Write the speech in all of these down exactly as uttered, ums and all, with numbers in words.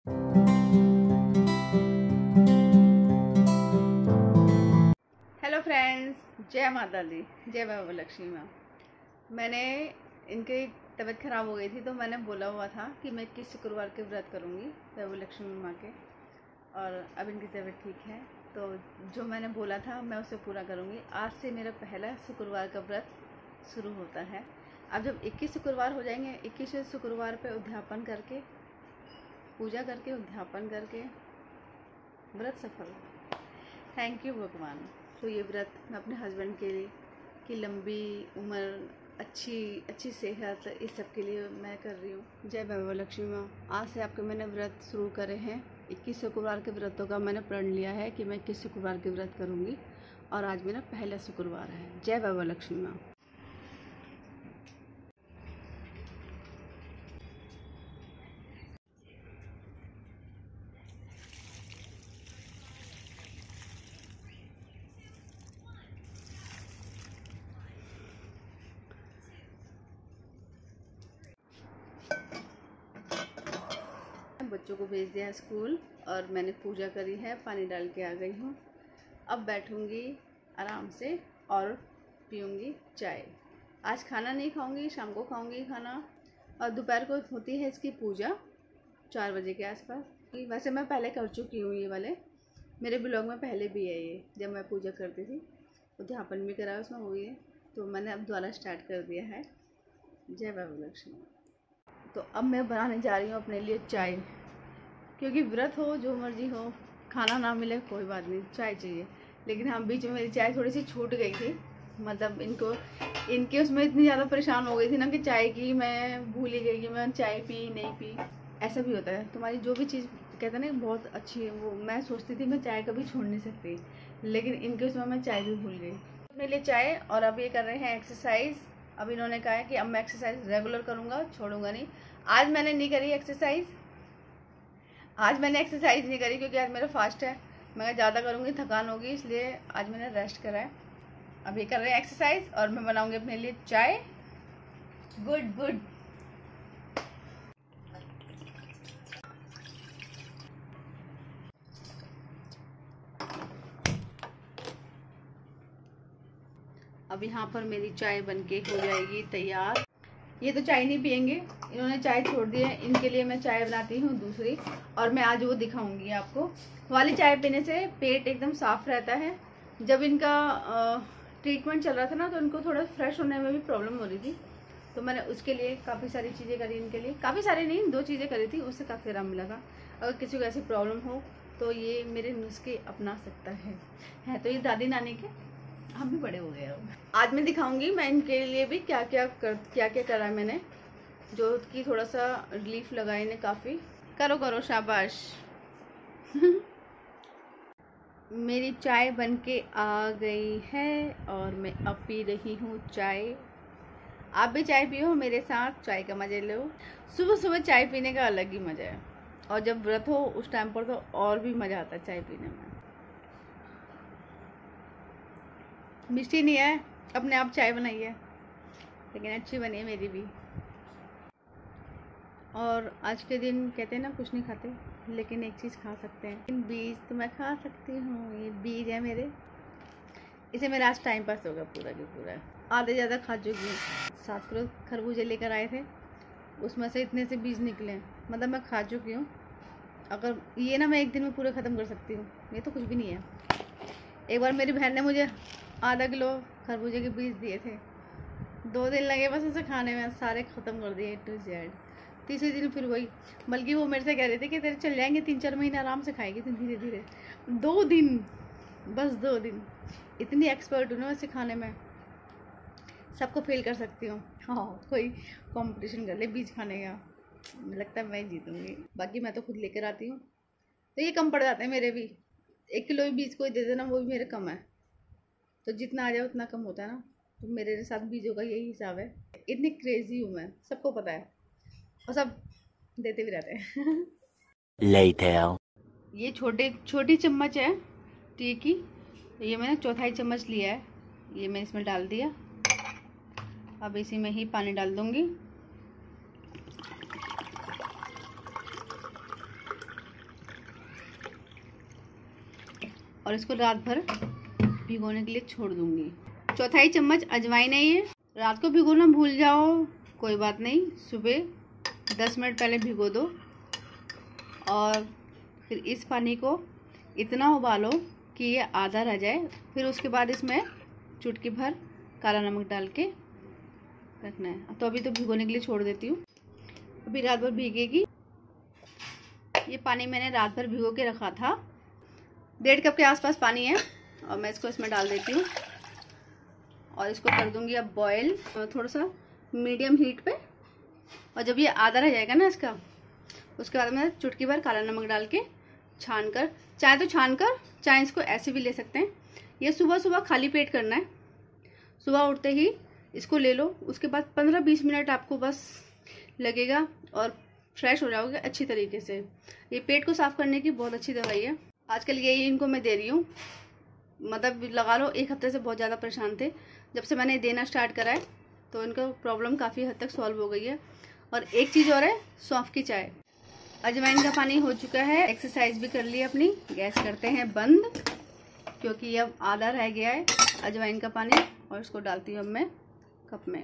Hello friends, जय माता दी, जय बाबा लक्ष्मी माँ। मैंने इनकी तबीयत ख़राब हो गई थी तो मैंने बोला हुआ था कि मैं इक्कीस शुक्रवार के व्रत करूँगी बाबा लक्ष्मी माँ के, और अब इनकी तबीयत ठीक है तो जो मैंने बोला था मैं उसे पूरा करूँगी। आज से मेरा पहला शुक्रवार का व्रत शुरू होता है। अब जब इक्कीस शुक्रवार हो जाएंगे, इक्कीसवें शुक्रवार पे उद्यापन करके, पूजा करके, उद्यापन करके व्रत सफल। थैंक यू भगवान। तो ये व्रत मैं अपने हस्बैंड के लिए कि लंबी उम्र, अच्छी अच्छी सेहत, इस सब के लिए मैं कर रही हूँ। जय बाबा लक्ष्मी माँ। आज से आपके मैंने व्रत शुरू करे हैं। इक्कीस शुक्रवार के व्रतों का मैंने प्रण लिया है कि मैं इक्कीस शुक्रवार के व्रत करूँगी, और आज मेरा पहला शुक्रवार है। जय बाबा लक्ष्मी माँ। बच्चों को भेज दिया स्कूल और मैंने पूजा करी है, पानी डाल के आ गई हूँ। अब बैठूँगी आराम से और पीऊँगी चाय। आज खाना नहीं खाऊँगी, शाम को खाऊँगी खाना, और दोपहर को होती है इसकी पूजा चार बजे के आसपास। वैसे मैं पहले कर चुकी हूँ, ये वाले मेरे ब्लॉग में पहले भी है ये, जब मैं पूजा करती थी उद्यापन भी करा उसमें हुई है, तो मैंने अब दोबारा स्टार्ट कर दिया है। जय बाबा लक्ष्मी। तो अब मैं बनाने जा रही हूँ अपने लिए चाय, क्योंकि व्रत हो, जो मर्जी हो, खाना ना मिले कोई बात नहीं, चाय चाहिए। लेकिन हाँ, बीच में मेरी चाय थोड़ी सी छूट गई थी, मतलब इनको इनके उसमें इतनी ज़्यादा परेशान हो गई थी ना कि चाय की मैं भूल ही गई कि मैं चाय पी नहीं पी। ऐसा भी होता है, तुम्हारी जो भी चीज़ कहते हैं ना बहुत अच्छी है, वो मैं सोचती थी मैं चाय कभी छोड़ नहीं सकती, लेकिन इनके उसमें मैं चाय भी भूल गई। अपने लिए चाय, और अब ये कर रहे हैं एक्सरसाइज। अब इन्होंने कहा है कि अब मैं एक्सरसाइज रेगुलर करूँगा, छोड़ूंगा नहीं। आज मैंने नहीं करी एक्सरसाइज, आज मैंने एक्सरसाइज नहीं करी क्योंकि आज मेरा फास्ट है। मैं ज़्यादा करूँगी थकान होगी, इसलिए आज मैंने रेस्ट करा है। अब ये कर रहे हैं एक्सरसाइज और मैं बनाऊँगी अपने लिए चाय। Good good. अब यहाँ पर मेरी चाय बनके हो जाएगी तैयार। ये तो चाय नहीं पियेंगे, इन्होंने चाय छोड़ दी है, इनके लिए मैं चाय बनाती हूँ दूसरी, और मैं आज वो दिखाऊंगी आपको। वाली चाय पीने से पेट एकदम साफ रहता है। जब इनका ट्रीटमेंट चल रहा था ना, तो इनको थोड़ा फ्रेश होने में भी प्रॉब्लम हो रही थी, तो मैंने उसके लिए काफ़ी सारी चीज़ें करी इनके लिए। काफ़ी सारी नहीं, दो चीज़ें करी थी, उससे काफ़ी आराम मिला था। अगर किसी को ऐसी प्रॉब्लम हो तो ये मेरे नुस्खे अपना सकता है है तो ये दादी नानी के, हम भी बड़े हो गए अब। आज मैं दिखाऊंगी मैं इनके लिए भी क्या क्या कर क्या क्या करा है मैंने, जो कि थोड़ा सा रिलीफ लगा इन्हें काफ़ी। करो करो, शाबाश। मेरी चाय बनके आ गई है और मैं अब पी रही हूँ चाय। आप भी चाय पियो मेरे साथ, चाय का मज़े लो। सुबह सुबह चाय पीने का अलग ही मज़ा है, और जब व्रत हो उस टाइम पर तो और भी मज़ा आता है चाय पीने में। मिष्टी नहीं है, अपने आप चाय बनाई है, लेकिन अच्छी बनी है मेरी भी। और आज के दिन कहते हैं ना कुछ नहीं खाते, लेकिन एक चीज़ खा सकते हैं। इन बीज तो मैं खा सकती हूँ, ये बीज है मेरे, इसे मेरा आज टाइम पास होगा पूरा की पूरा। आधे ज़्यादा खा चुकी हूँ। सात किलो खरबूजे लेकर आए थे, उसमें से इतने से बीज निकले, मतलब मैं खा चुकी हूँ। अगर ये ना मैं एक दिन में पूरे ख़त्म कर सकती हूँ, ये तो कुछ भी नहीं है। एक बार मेरी बहन ने मुझे आधा किलो खरबूजे के बीज दिए थे, दो दिन लगे बस उसे खाने में, सारे ख़त्म कर दिए ए टू जेड। तीसरे दिन फिर वही, बल्कि वो मेरे से कह रहे थे कि तेरे चल जाएंगे तीन चार महीने, आराम से खाएगी तो धीरे धीरे। दो दिन, बस दो दिन। इतनी एक्सपर्ट हूँ ना वैसे खाने में, सबको फेल कर सकती हूँ। हाँ, कोई कंपटीशन कर ले बीज खाने का, लगता है मैं जीतूँगी। बाकी मैं तो खुद लेकर आती हूँ, तो ये कम पड़ जाते हैं मेरे भी। एक किलो भी बीज कोई दे देना, वो भी मेरे कम है, तो जितना आ जाए उतना कम होता है ना। तो मेरे साथ बीजों का यही हिसाब है। इतनी क्रेजी हूँ मैं, सबको पता है, और सब देते भी रहते हैं। Later. ये छोटे छोटी चम्मच है टी की, ये मैंने चौथाई चम्मच लिया है, ये मैं इसमें डाल दिया। अब इसी में ही पानी डाल दूंगी। और इसको रात भर भिगोने के लिए छोड़ दूंगी। चौथाई चम्मच अजवाइन है ये। रात को भिगोना भूल जाओ कोई बात नहीं, सुबह दस मिनट पहले भिगो दो और फिर इस पानी को इतना उबालो कि ये आधा रह जाए। फिर उसके बाद इसमें चुटकी भर काला नमक डाल के रखना है। तो अभी तो भिगोने के लिए छोड़ देती हूँ, अभी रात भर भीगेगी। ये पानी मैंने रात भर भिगो के रखा था, डेढ़ कप के आसपास पानी है और मैं इसको इसमें डाल देती हूँ और इसको कर दूंगी अब बॉयल थोड़ा सा मीडियम हीट पे। और जब ये आधा रह जाएगा ना इसका, उसके बाद में चुटकी भर काला नमक डाल के छान कर, चाहे तो छान कर चाहे इसको ऐसे भी ले सकते हैं। ये सुबह सुबह खाली पेट करना है, सुबह उठते ही इसको ले लो। उसके बाद पंद्रह बीस मिनट आपको बस लगेगा और फ्रेश हो जाओगे अच्छी तरीके से। ये पेट को साफ करने की बहुत अच्छी दवाई है। आजकल यही इनको मैं दे रही हूँ, मतलब लगा लो एक हफ्ते से बहुत ज़्यादा परेशान थे। जब से मैंने देना स्टार्ट करा है तो इनका प्रॉब्लम काफ़ी हद तक सॉल्व हो गई है। और एक चीज़ और है, सौंफ की चाय। अजवाइन का पानी हो चुका है, एक्सरसाइज भी कर ली अपनी। गैस करते हैं बंद क्योंकि अब आधा रह गया है अजवाइन का पानी और इसको डालती हूँ अब मैं कप में।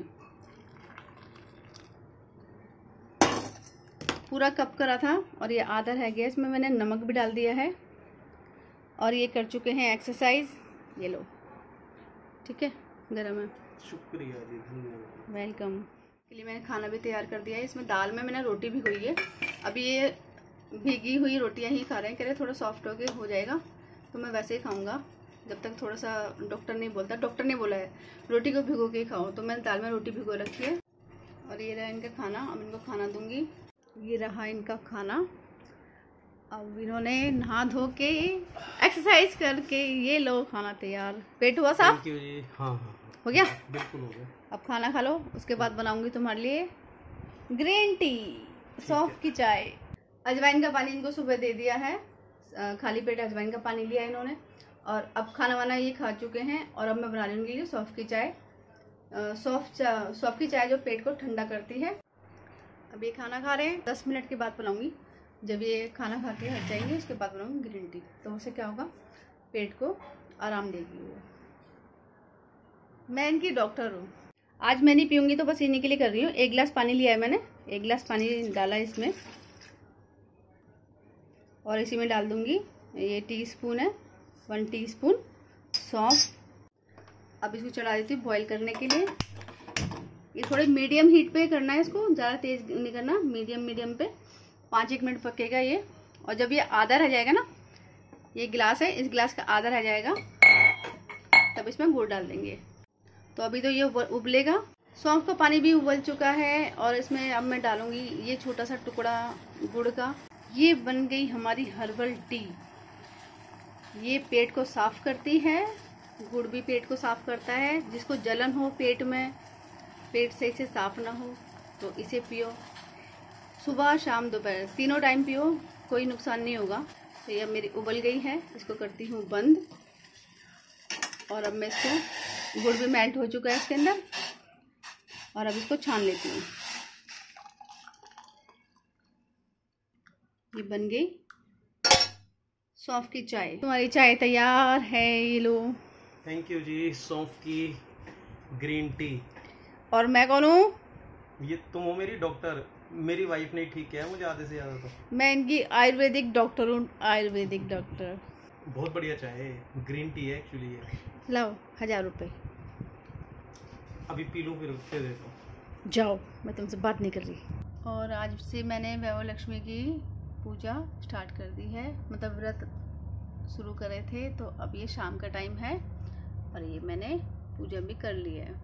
पूरा कप करा था और ये आधा रह गया। इसमें मैंने नमक भी डाल दिया है और ये कर चुके हैं एक्सरसाइज। ये लो, ठीक है, गरम है। शुक्रिया जी, धन्यवाद। वेलकम। के लिए मैंने खाना भी तैयार कर दिया है। इसमें दाल में मैंने रोटी भिगोई है। अभी ये भीगी हुई रोटियां ही खा रहे हैं, कह रहे थोड़ा सॉफ्ट होके हो जाएगा तो मैं वैसे ही खाऊंगा जब तक थोड़ा सा डॉक्टर नहीं बोलता। डॉक्टर ने बोला है रोटी को भिगो के ही खाओ, तो मैंने दाल में रोटी भिगो रखी है। और ये रहा इनका खाना, अब इनको खाना दूंगी। ये रहा इनका खाना। अब इन्होंने नहा धो के एक्सरसाइज करके ये लो खाना तैयार। पेट हुआ साफ? Thank you ji. हाँ हाँ हो गया, बिल्कुल हो गया। अब खाना खा लो, उसके बाद बनाऊंगी तुम्हारे लिए ग्रीन टी, सौंफ की चाय। अजवाइन का पानी इनको सुबह दे दिया है, खाली पेट अजवाइन का पानी लिया इन्होंने। और अब खाना वाना ये खा चुके हैं और अब मैं बना लूँगी सौंफ की चाय। सौंफ चा सौंफ की चाय जो पेट को ठंडा करती है। अब ये खाना खा रहे हैं, दस मिनट के बाद बनाऊंगी। जब ये खाना खा के हट जाएंगे उसके बाद बनाऊंगी ग्रीन टी, तो उससे क्या होगा, पेट को आराम देगी वो। मैं इनकी डॉक्टर हूँ। आज मैं नहीं पीऊँगी तो बस इन्हीं के लिए कर रही हूँ। एक गिलास पानी लिया है मैंने, एक गिलास पानी डाला इसमें और इसी में डाल दूँगी ये टीस्पून है, वन टीस्पून सौंफ। अब इसको चढ़ा देती हूँ बॉईल करने के लिए। ये थोड़े मीडियम हीट पे करना है इसको, ज़्यादा तेज़ नहीं करना, मीडियम मीडियम पे। पाँच एक मिनट पकेगा ये। और जब ये आधा रह जाएगा ना, ये गिलास है, इस गिलास का आधा रह जाएगा, तब इसमें गुड़ डाल देंगे। तो अभी तो ये उबलेगा। सौंफ का पानी भी उबल चुका है और इसमें अब मैं डालूंगी ये छोटा सा टुकड़ा गुड़ का। ये बन गई हमारी हर्बल टी। ये पेट को साफ करती है, गुड़ भी पेट को साफ करता है। जिसको जलन हो पेट में, पेट सही से साफ ना हो, तो इसे पियो। सुबह शाम दोपहर तीनों टाइम पियो, कोई नुकसान नहीं होगा। तो ये अब मेरी उबल गई है, इसको करती हूँ बंद। और अब मैं इसको, गुड़ भी मेल्ट हो चुका है इसके अंदर, और अब इसको छान लेती हूँ। ये बन गई सौंफ की चाय। तुम्हारी चाय तैयार है, ये लो। थैंक यू जी। सौंफ की ग्रीन टी। और मैं कौन हूँ? ये तुम हो मेरी डॉक्टर। मेरी वाइफ नहीं ठीक है मुझे आधे से ज़्यादा। तो मैं इनकी आयुर्वेदिक डॉक्टर हूँ, आयुर्वेदिक डॉक्टर। बहुत बढ़िया चाय है, ग्रीन टी है एक्चुअली ये। लाओ हजार रुपये। अभी पी लूँ फिर उससे देता हूँ। जाओ, मैं तुमसे बात नहीं कर रही। और आज से मैंने वैभव लक्ष्मी की पूजा स्टार्ट कर दी है, मतलब व्रत शुरू करे थे। तो अब ये शाम का टाइम है और ये मैंने पूजा भी कर ली है।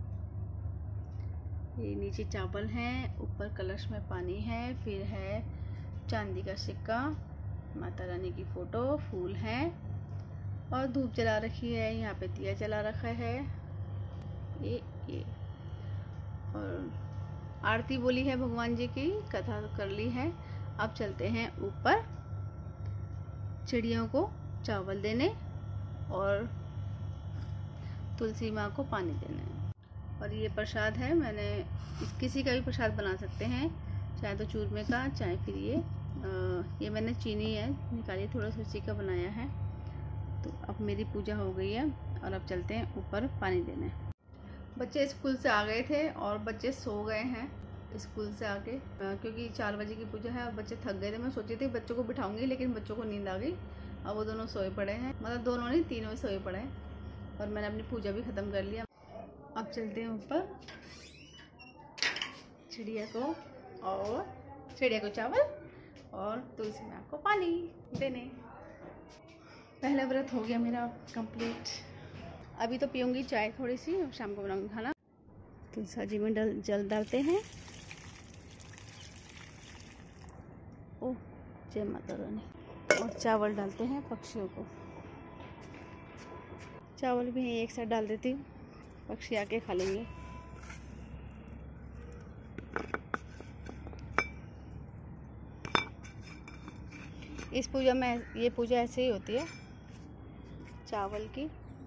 ये नीचे चावल हैं, ऊपर कलश में पानी है, फिर है चांदी का सिक्का, माता रानी की फ़ोटो, फूल हैं और धूप जला रखी है। यहाँ पे दिया जला रखा है। ये ये और आरती बोली है भगवान जी की, कथा कर ली है। अब चलते हैं ऊपर चिड़ियों को चावल देने और तुलसी माँ को पानी देने। और ये प्रसाद है, मैंने किसी का भी प्रसाद बना सकते हैं, चाहे तो चूरमे का, चाहे फिर ये आ, ये मैंने चीनी है निकाली थोड़ा सा, उसी का बनाया है। तो अब मेरी पूजा हो गई है और अब चलते हैं ऊपर पानी देने। बच्चे स्कूल से आ गए थे और बच्चे सो गए हैं स्कूल से आके, क्योंकि चार बजे की पूजा है और बच्चे थक गए थे। मैं सोची थी बच्चों को बिठाऊंगी, लेकिन बच्चों को नींद आ गई। अब वो दोनों सोए पड़े हैं, मतलब दोनों नहीं तीनों सोए पड़े हैं और मैंने अपनी पूजा भी ख़त्म कर लिया। अब चलते हैं ऊपर चिड़िया को और चिड़िया को चावल और तुलसी माँ को पानी देने। पहला व्रत हो गया मेरा कंप्लीट। अभी तो पीऊँगी चाय थोड़ी सी और शाम को बनाऊँगी खाना। तुलसा जी में डल जल डालते हैं। ओह जय माता रानी। और चावल डालते हैं पक्षियों को। चावल भी एक साथ डाल देती हूँ, पक्षी आके खा लेंगे। इस पूजा में ये पूजा ऐसे ही होती है, चावल की।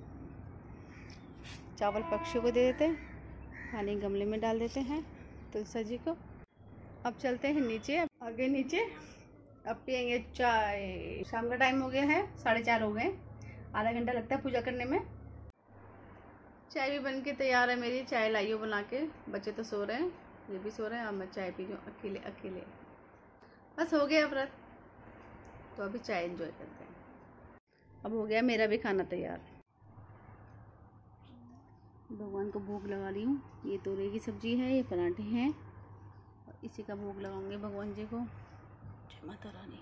चावल पक्षियों को दे देते हैं, पानी गमले में डाल देते हैं तुलसा जी को। अब चलते हैं नीचे, आगे नीचे। अब पियेंगे चाय। शाम का टाइम हो गया है, साढ़े चार हो गए। आधा घंटा लगता है पूजा करने में। चाय भी बन के तैयार है मेरी। चाय लाई हो बना के। बच्चे तो सो रहे हैं, ये भी सो रहे हैं और मैं चाय पी रही हूँ अकेले अकेले। बस हो गया व्रत, तो अभी चाय एंजॉय करते हैं। अब हो गया मेरा भी खाना तैयार। भगवान को भोग लगा रही हूँ। ये तोरई की सब्जी है, ये पराठे हैं और इसी का भोग लगाऊंगे भगवान जी को। जय माता रानी,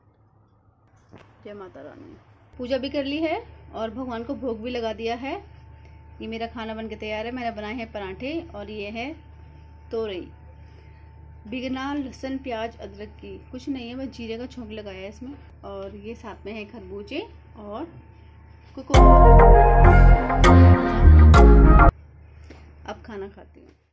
जय माता रानी। पूजा भी कर ली है और भगवान को भोग भी लगा दिया है। ये मेरा खाना बन के तैयार है। मैंने बनाए हैं पराठे और ये है तोरई, बिगना लहसुन प्याज अदरक की, कुछ नहीं है, बस जीरे का छोंक लगाया है इसमें। और ये साथ में है खरबूजे और कुकुम्बर। अब खाना खाती हूँ।